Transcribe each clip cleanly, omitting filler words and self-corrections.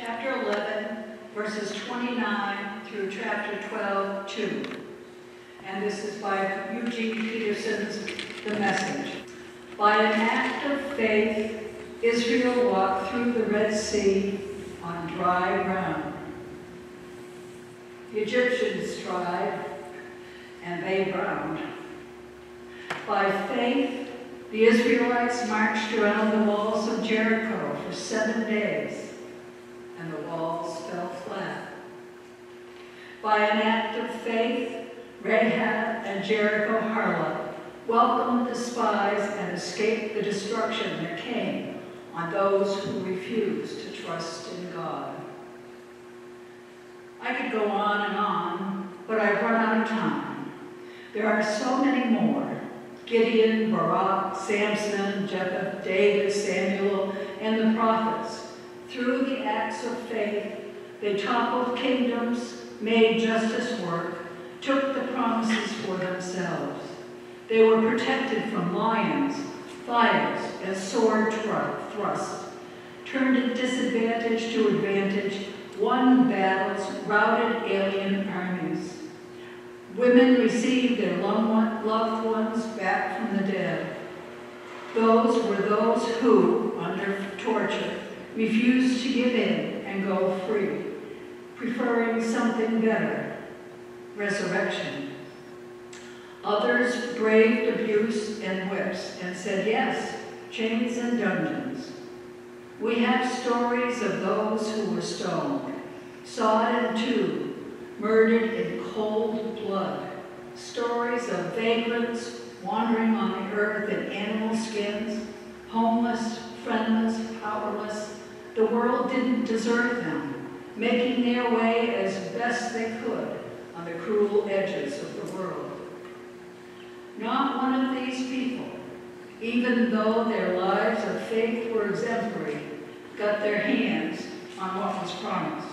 chapter 11, verses 29 through chapter 12, 2. And this is by Eugene Peterson's The Message. By an act of faith, Israel walked through the Red Sea on dry ground. The Egyptians tried, and they drowned. By faith, the Israelites marched around the walls of Jericho for 7 days, and the walls fell flat. By an act of faith, Rahab and Jericho harlot welcomed the spies and escaped the destruction that came on those who refused to trust in God. I could go on, but I've run out of time. There are so many more. Gideon, Barak, Samson, Jephthah, David, Samuel, and the prophets. Through the acts of faith, they toppled kingdoms, made justice work, took the promises for themselves. They were protected from lions, fires, and sword thrusts, turned at disadvantage to advantage, won battles, routed alien armies. Women received their loved ones back from the dead. Those were those who, under torture, refused to give in and go free, preferring something better, resurrection. Others braved abuse and whips and said yes, chains and dungeons. We have stories of those who were stoned, sawed in two, murdered in cold blood. Stories of vagrants wandering on the earth in animal skins, homeless, friendless, powerless. The world didn't desert them, making their way as best they could on the cruel edges of the world. Not one of these people, even though their lives of faith were exemplary, got their hands on what was promised.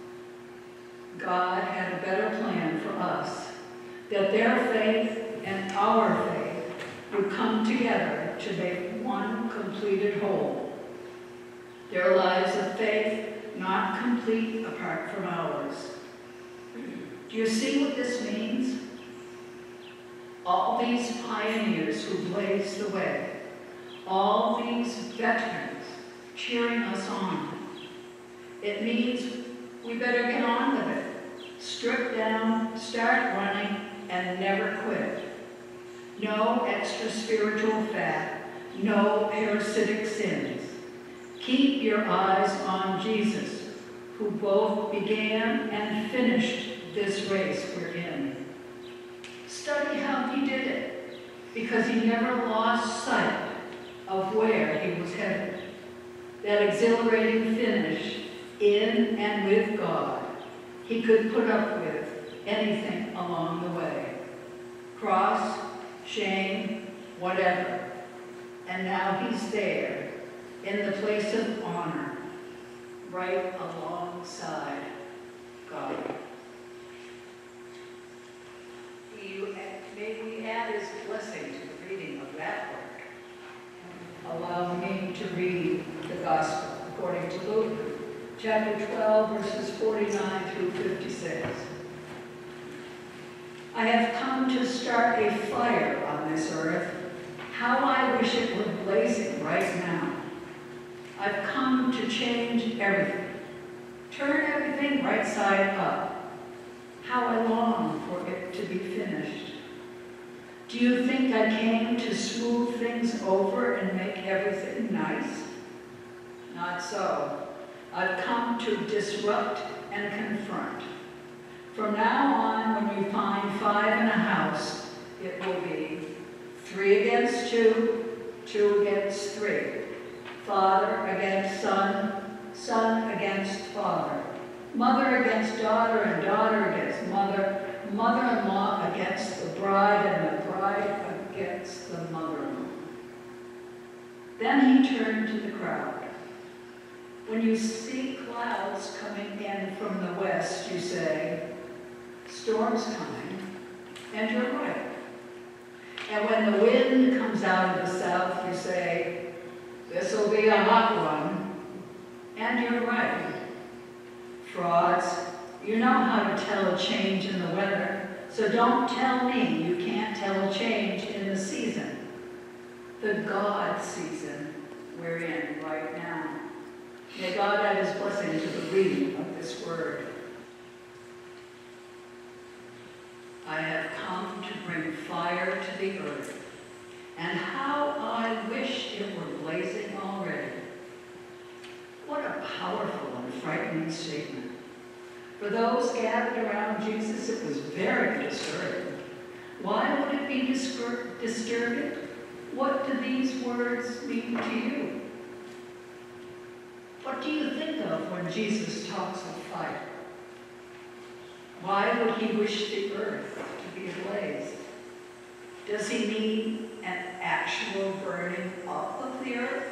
God had a better plan for us, that their faith and our faith would come together to make one completed whole. Their lives of faith not complete apart from ours. Do you see what this means? All these pioneers who blazed the way, all these veterans cheering us on. It means we better get on with it. Strip down, start running, and never quit. No extra spiritual fat, no parasitic sins. Keep your eyes on Jesus, who both began and finished this race we're in. Study how he did it, because he never lost sight of where he was headed. That exhilarating finish in and with God. He could put up with anything along the way. Cross, shame, whatever. And now he's there, in the place of honor, right alongside God. May we add his blessing to the reading of that work. Allow me to read the Gospel according to Luke, chapter 12, verses 49 through 56. I have come to start a fire on this earth. How I wish it were blazing right now. I've come to change everything. Turn everything right side up. How I long for it to be finished. Do you think I came to smooth things over and make everything nice? Not so. I've come to disrupt and confront. From now on, when you find 5 in a house, it will be 3 against 2, 2 against 3. Father against son, son against father. Mother against daughter and daughter against mother. Mother-in-law against the bride and the bride against the mother-in-law. Then he turned to the crowd. When you see clouds coming in from the west, you say, storm's coming, and you're right. And when the wind comes out of the south, you say, this'll be a hot one, and you're right. frauds. You know how to tell a change in the weather, so don't tell me you can't tell a change in the season, the God season we're in right now. May God add his blessing to the reading of this word. I have come to bring fire to the earth, and how I wish it were blazing already. What a powerful and frightening statement. For those gathered around Jesus, it was very disturbing. Why would it be disturbing? What do these words mean to you? What do you think of when Jesus talks of fire? Why would he wish the earth to be ablaze? Does he mean an actual burning up of the earth?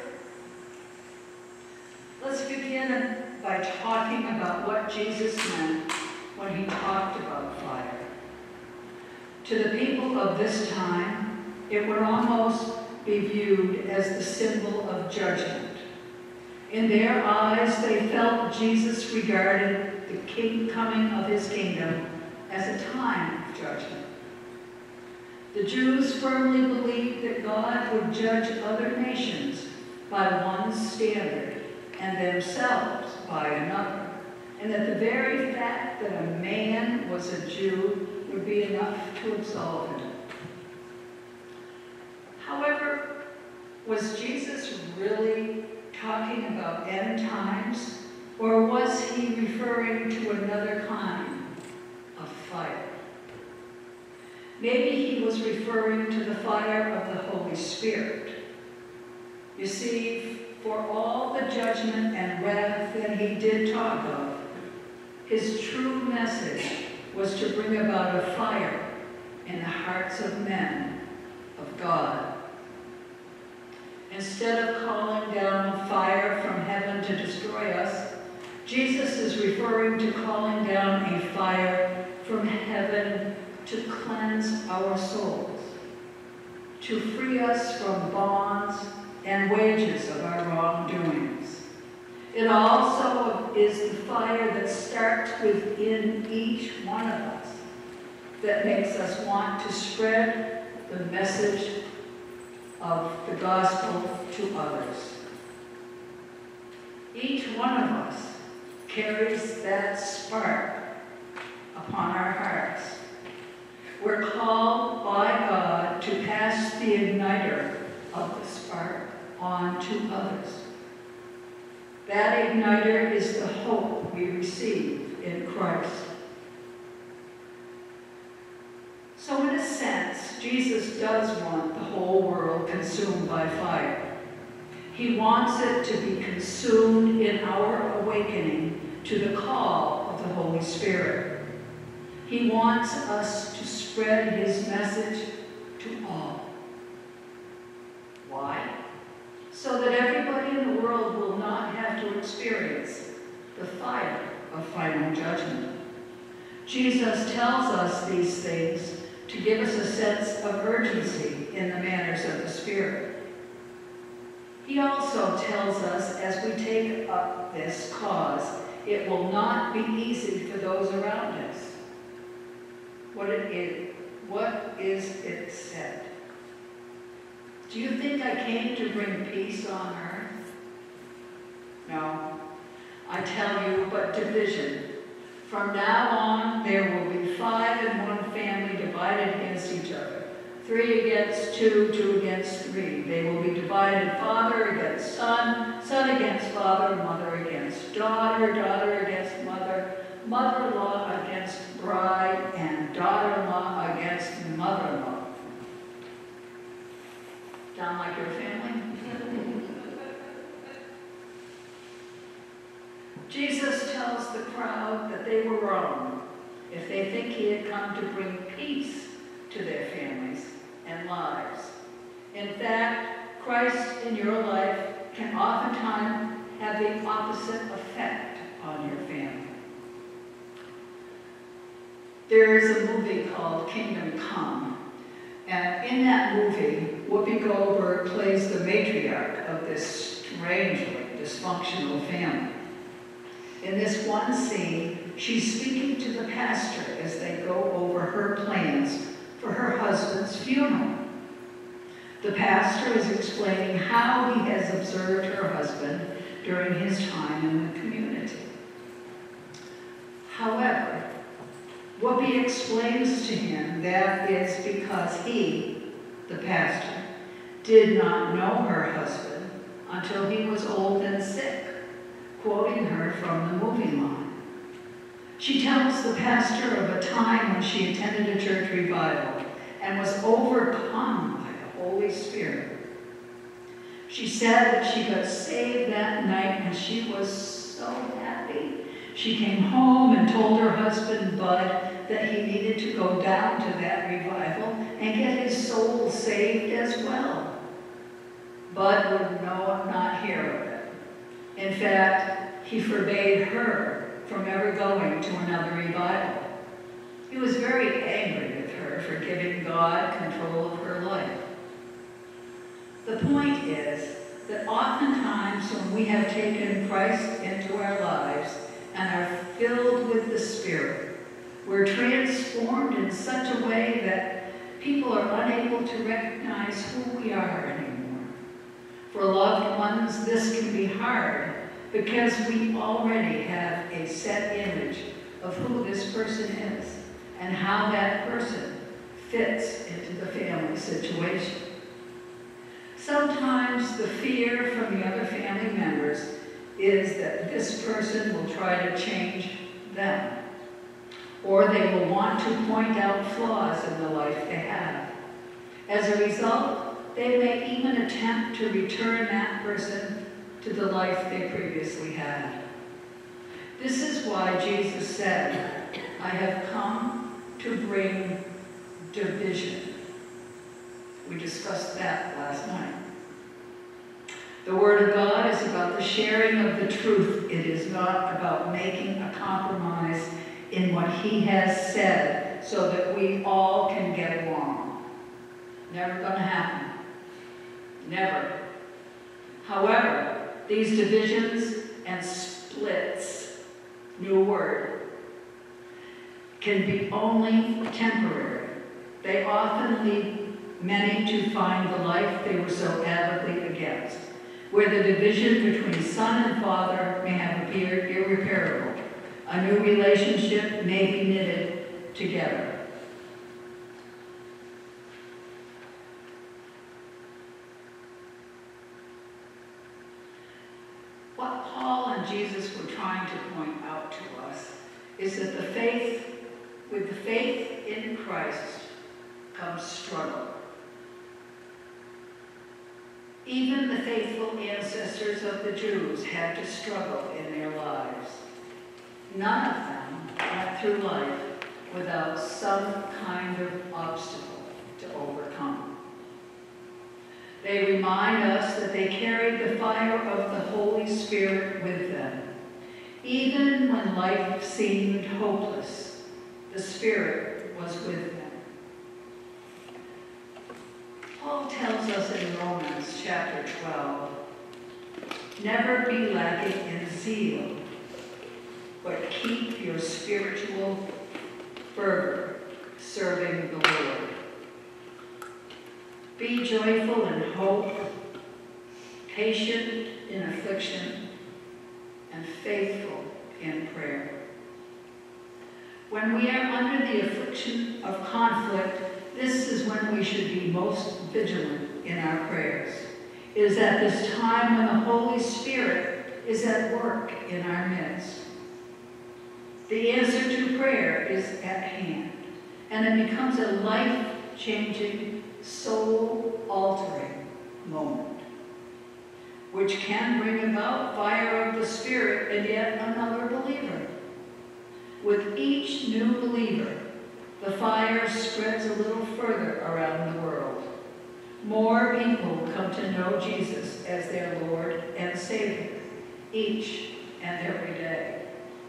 Let's begin by talking about what Jesus meant when he talked about fire. To the people of this time, it would almost be viewed as the symbol of judgment. In their eyes, they felt Jesus regarded the coming of his kingdom as a time of judgment. The Jews firmly believed that God would judge other nations by one standard and themselves by another, and that the very fact that a man was a Jew would be enough to absolve him. However, was Jesus really talking about end times, or was he referring to another kind of fire? Maybe he was referring to the fire of the Holy Spirit. You see, for all the judgment and wrath that he did talk of, his true message was to bring about a fire in the hearts of men, of God. Instead of calling down fire from heaven to destroy us, Jesus is referring to calling down a fire from heaven to cleanse our souls, to free us from bonds and wages of our wrongdoings. It also is the fire that starts within each one of us that makes us want to spread the message of the gospel to others. Each one of us carries that spark upon our hearts. We're called by God to pass the igniter of the spark on to others. That igniter is the hope we receive in Christ. So in a sense, Jesus does want the whole world consumed by fire. He wants it to be consumed in our awakening to the call of the Holy Spirit. He wants us to spread his message to all. Why? So that everybody in the world will not have to experience the fire of final judgment. Jesus tells us these things to give us a sense of urgency in the manners of the Spirit. He also tells us, as we take up this cause, it will not be easy for those around us. What is it said? Do you think I came to bring peace on earth? No, I tell you, but division. From now on, there will be 5 in one family divided against each other. 3 against 2, 2 against 3. They will be divided, father against son, son against father, mother against daughter, daughter against mother, mother-in-law against bride, and daughter-in-law against mother-in-law. Sound like your family? Jesus tells the crowd that they were wrong if they think he had come to bring peace to their families and lives. In fact, Christ in your life can oftentimes have the opposite effect on your family. There is a movie called Kingdom Come, and in that movie, Whoopi Goldberg plays the matriarch of this strangely dysfunctional family. In this one scene, she's speaking to the pastor as they go over her plans for her husband's funeral. The pastor is explaining how he has observed her husband during his time in the community. However, Whoopi explains to him that is because he, the pastor, did not know her husband until he was old and sick, quoting her from the movie line. She tells the pastor of a time when she attended a church revival and was overcome by the Holy Spirit. She said that she got saved that night and she was so happy. She came home and told her husband, Bud, that he needed to go down to that revival and get his soul saved as well. Bud would not hear of it. In fact, he forbade her from ever going to another revival. He was very angry with her for giving God control of her life. The point is that oftentimes when we have taken Christ into our lives and are filled with the Spirit, we're transformed in such a way that people are unable to recognize who we are anymore. For loved ones, this can be hard because we already have a set image of who this person is and how that person fits into the family situation. Sometimes the fear from the other family members is that this person will try to change them, or they will want to point out flaws in the life they have. As a result, they may even attempt to return that person to the life they previously had. This is why Jesus said, I have come to bring division. We discussed that last night. The Word of God is about the sharing of the truth. It is not about making a compromise in what He has said so that we all can get along. Never going to happen. Never. However, these divisions and splits, new word, can be only temporary. They often lead many to find the life they were so avidly against, where the division between son and father may have appeared irreparable. A new relationship may be knitted together. What Paul and Jesus were trying to point out to us is that with the faith in Christ comes struggle. Even the faithful ancestors of the Jews had to struggle in their lives. None of them went through life without some kind of obstacle to overcome. They remind us that they carried the fire of the Holy Spirit with them. Even when life seemed hopeless, the Spirit was with them. Paul tells us in Romans chapter 12, never be lacking in zeal, but keep your spiritual fervor serving the Lord. Be joyful in hope, patient in affliction, and faithful in prayer. When we are under the affliction of conflict, this is when we should be most vigilant in our prayers. It is at this time when the Holy Spirit is at work in our midst. The answer to prayer is at hand, and it becomes a life-changing, soul-altering moment, which can bring about fire of the Spirit in yet another believer. With each new believer, the fire spreads a little further around the world. More people come to know Jesus as their Lord and Savior, each and every day.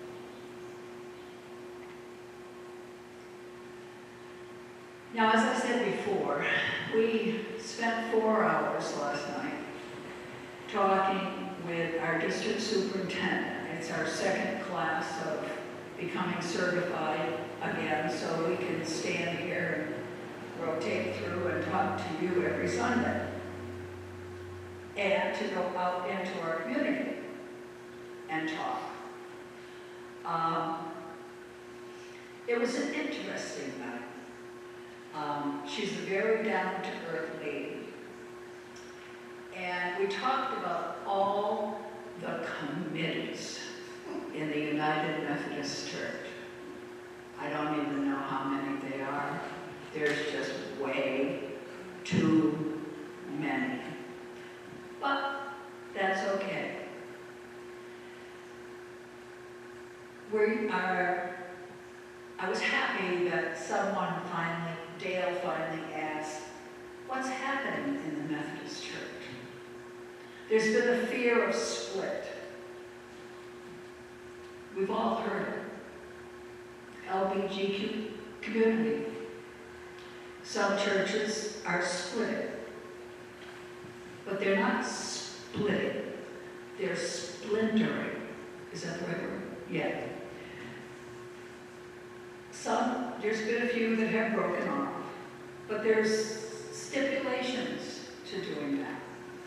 Now, as I said before, we spent 4 hours last night talking with our registered superintendent. It's our second class of becoming certified again, so we can stand here and rotate through and talk to you every Sunday. And to go out into our community and talk. It was an interesting night. She's a very down-to-earth lady. And we talked about all the committees in the United Methodist Church. I don't even know how many they are. There's just way too many. But that's okay. I was happy that Dale finally asked, what's happening in the Methodist Church? There's been a fear of split. We've all heard it. LGBTQ community. Some churches are split. But they're not splitting, they're splintering. Is that the right word? Yeah. There's been a few that have broken off, but there's stipulations to doing that.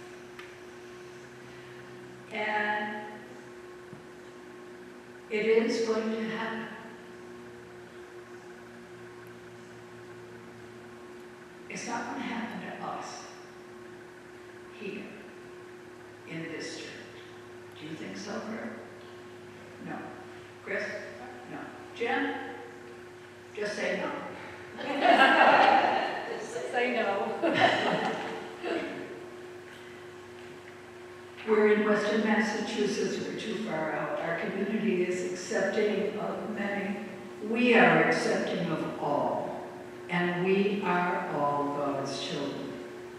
And it is going to happen. It's not going to happen to us here in this church. Do you think so, Chris? No. Chris? No. Jen? Just say no. Say no. We're in Western Massachusetts. We're too far out. Our community is accepting of many. We are accepting of all. And we are all God's children.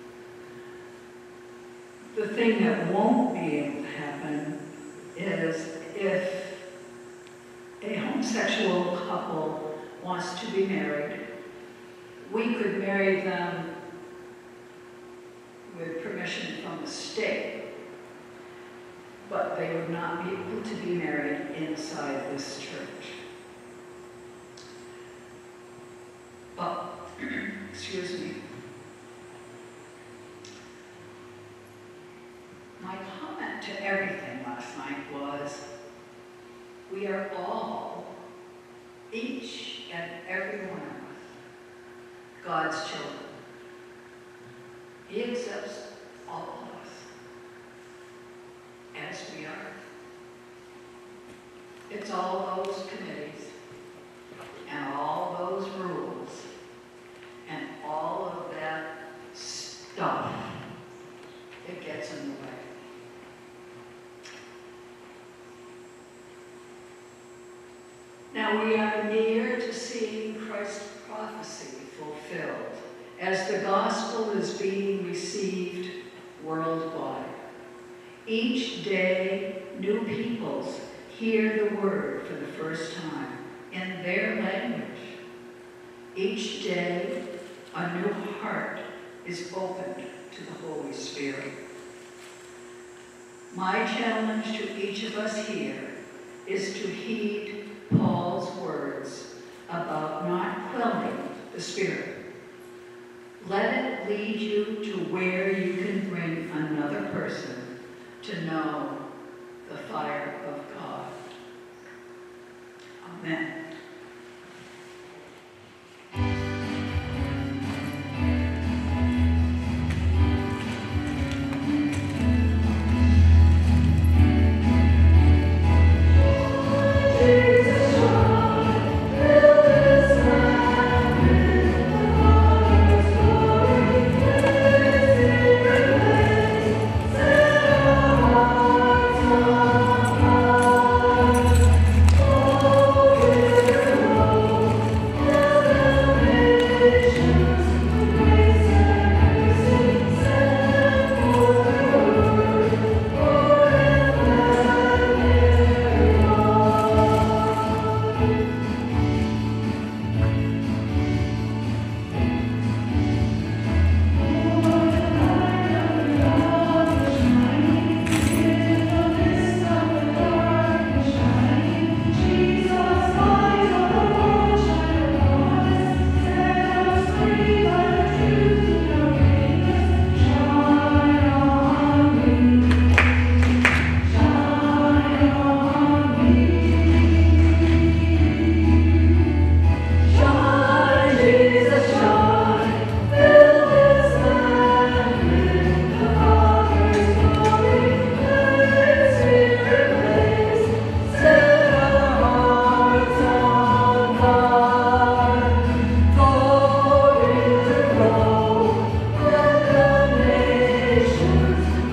The thing that won't be able to happen is if a homosexual couple wants to be married, we could marry them with permission from the state, but they would not be able to be married inside this church. But, excuse me. My comment to everything last night was, we are all, each and every one of us, God's children. He accepts all of us as we are. It's all those committees and all those rules and all of that stuff that gets in the way. Now we are near to seeing Christ's prophecy fulfilled as the gospel is being received worldwide. Each day, new peoples hear the word for the first time in their language. Each day, a new heart is opened to the Holy Spirit. My challenge to each of us here is to heed Paul's words about not quelling the Spirit. Let it lead you to where you can bring another person to know the fire of God. Amen.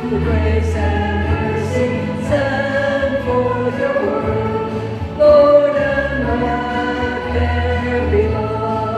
for grace and mercy, send forth your word, Lord, and let there be light.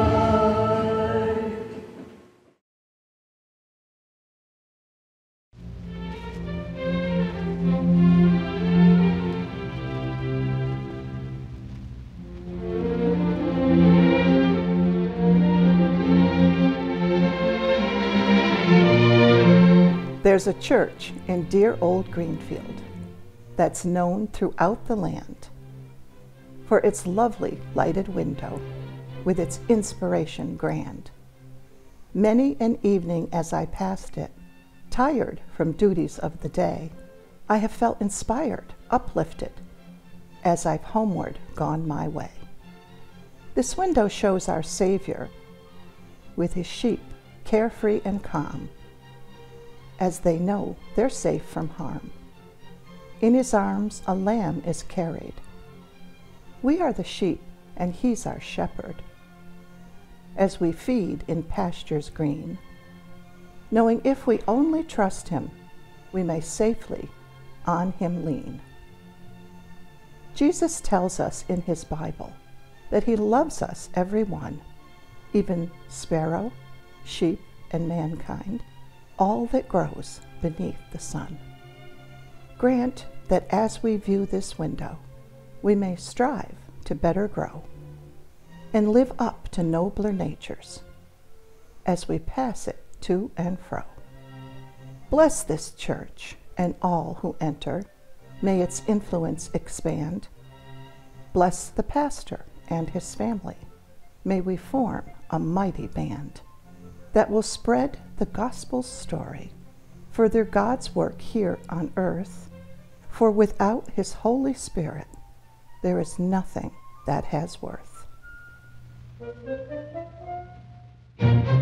There's a church in dear old Greenfield that's known throughout the land for its lovely lighted window with its inspiration grand. Many an evening as I passed it, tired from duties of the day, I have felt inspired, uplifted, as I've homeward gone my way. This window shows our Savior with his sheep, carefree and calm, as they know they're safe from harm. In his arms a lamb is carried. We are the sheep, and he's our shepherd, as we feed in pastures green, knowing if we only trust him, we may safely on him lean. Jesus tells us in his Bible that he loves us every one, even sparrow, sheep, and mankind, all that grows beneath the sun. Grant that as we view this window, we may strive to better grow and live up to nobler natures as we pass it to and fro. Bless this church and all who enter, may its influence expand. Bless the pastor and his family, may we form a mighty band that will spread the gospel's story, further God's work here on earth, for without his Holy Spirit, there is nothing that has worth.